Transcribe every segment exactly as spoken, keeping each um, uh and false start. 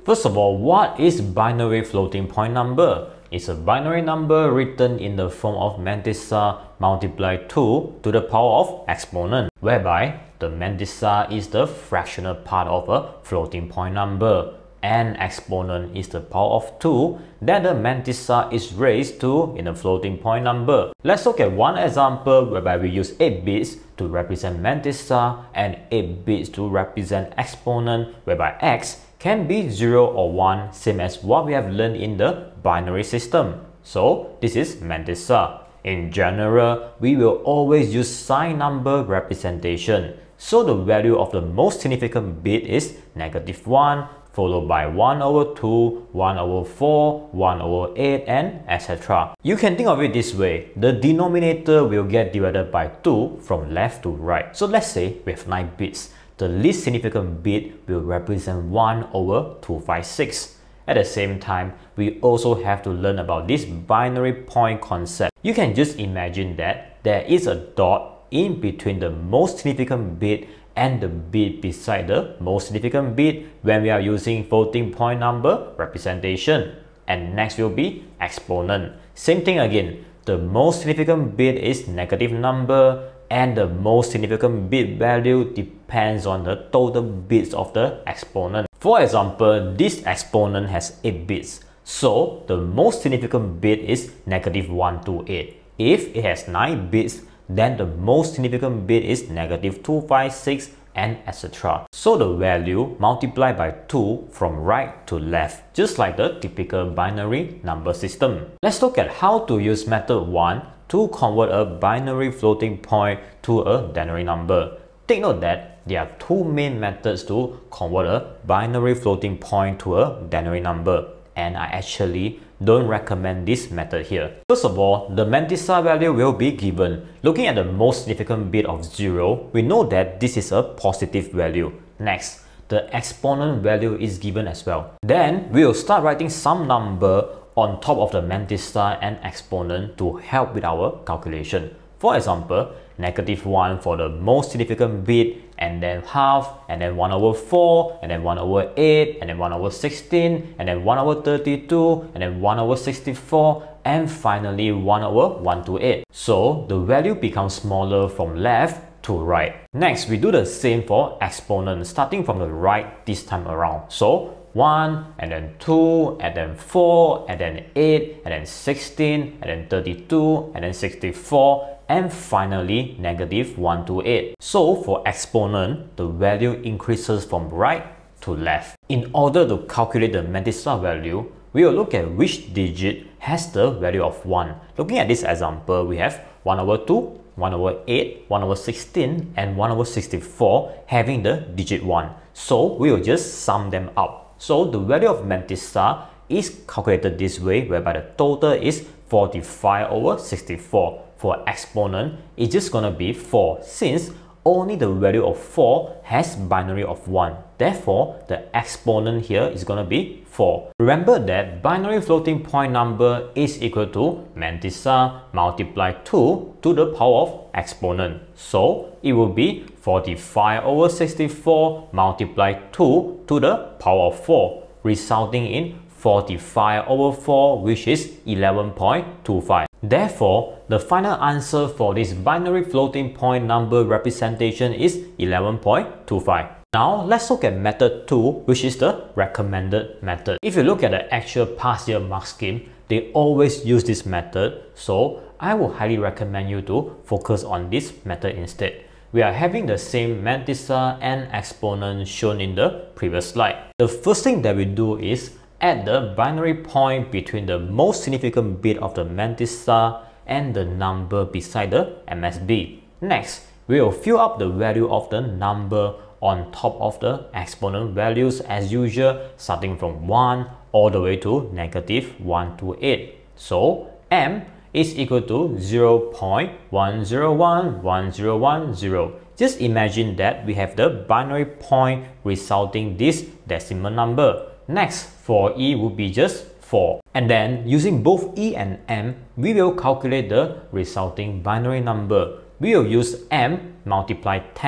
First of all, what is binary floating point number? It's a binary number written in the form of mantissa multiplied two to the power of exponent, whereby the mantissa is the fractional part of a floating point number and exponent is the power of two that the mantissa is raised to in a floating point number. Let's look at one example whereby we use eight bits to represent mantissa and eight bits to represent exponent, whereby x can be zero or one, same as what we have learned in the binary system. So this is mantissa. In general, we will always use sign number representation. So the value of the most significant bit is negative one, followed by one over two, one over four, one over eight, and et cetera. You can think of it this way. The denominator will get divided by two from left to right. So let's say we have nine bits. The least significant bit will represent one over two hundred fifty-six. At the same time, we also have to learn about this binary point concept. You can just imagine that there is a dot in between the most significant bit and the bit beside the most significant bit when we are using floating point number representation. And next will be exponent. Same thing again. The most significant bit is negative number and the most significant bit value depends on the total bits of the exponent. For example, this exponent has eight bits. So the most significant bit is negative one to eight. If it has nine bits, then the most significant bit is negative two hundred fifty-six, and et cetera. So the value multiplied by two from right to left, just like the typical binary number system. Let's look at how to use method one to convert a binary floating point to a denary number. Take note that there are two main methods to convert a binary floating point to a denary number, and I actually don't recommend this method here. First of all, the mantissa value will be given. Looking at the most significant bit of zero, we know that this is a positive value. Next, the exponent value is given as well. Then, we will start writing some number on top of the mantissa and exponent to help with our calculation. For example, negative one for the most significant bit, and then half, and then one over four, and then one over eight, and then one over sixteen, and then one over thirty-two, and then one over sixty-four, and finally one over one to eight. So the value becomes smaller from left to right. Next, we do the same for exponent, starting from the right this time around. So one, and then two, and then four, and then eight, and then sixteen, and then thirty-two, and then sixty-four, and finally negative one to eight. So for exponent, the value increases from right to left. In order to calculate the mantissa value, we will look at which digit has the value of one. Looking at this example, we have one over two, one over eight, one over sixteen, and one over sixty-four having the digit one. So we will just sum them up. So the value of mantissa is calculated this way, whereby the total is forty-five over sixty-four. For exponent, it's just gonna be four, since only the value of four has binary of one. Therefore, the exponent here is gonna be four. Remember that binary floating point number is equal to mantissa multiplied two to the power of exponent. So it will be forty-five over sixty-four multiplied two to the power of four, resulting in forty-five over four, which is eleven point two five. Therefore, the final answer for this binary floating point number representation is eleven point two five. Now, let's look at method two, which is the recommended method. If you look at the actual past year mark scheme, they always use this method. So, I would highly recommend you to focus on this method instead. We are having the same mantissa and exponent shown in the previous slide. The first thing that we do is add the binary point between the most significant bit of the mantissa and the number beside the M S B. Next, we will fill up the value of the number on top of the exponent values as usual, starting from one all the way to negative one to eight. So M is equal to zero point one zero one one zero one zero. Just imagine that we have the binary point resulting this decimal number. Next, for E would be just four. And then, using both E and M, we will calculate the resulting binary number. We will use M multiply ten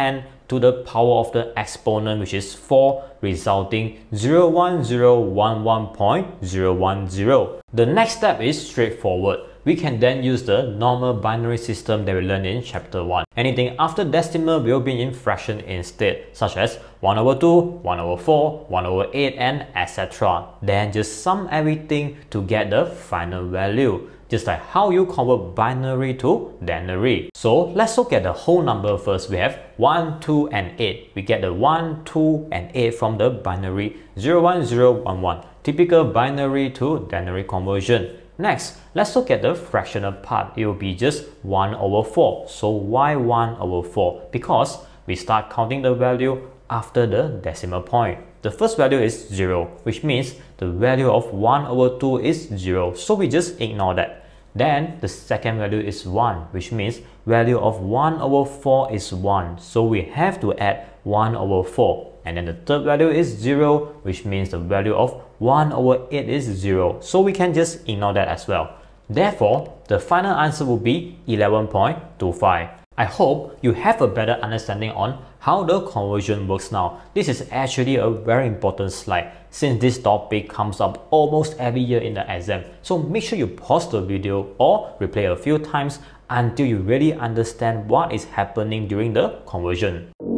to the power of the exponent, which is four, resulting zero one zero one one point zero one zero. The next step is straightforward. We can then use the normal binary system that we learned in chapter one. Anything after decimal will be in fraction instead, such as one over two, one over four, one over eight, and et cetera. Then just sum everything to get the final value, just like how you convert binary to denary. So let's look at the whole number first. We have one, two, and eight. We get the one, two, and eight from the binary zero one zero one one. Typical binary to denary conversion. Next, let's look at the fractional part. It will be just one over four. So why one over four? Because we start counting the value after the decimal point. The first value is zero, which means the value of one over two is zero. So we just ignore that. Then the second value is one, which means value of one over four is one. So we have to add one over four. And then the third value is zero, which means the value of one over eight is zero. So we can just ignore that as well. Therefore, the final answer will be eleven point two five. I hope you have a better understanding on how the conversion works now. This is actually a very important slide since this topic comes up almost every year in the exam. So make sure you pause the video or replay a few times until you really understand what is happening during the conversion.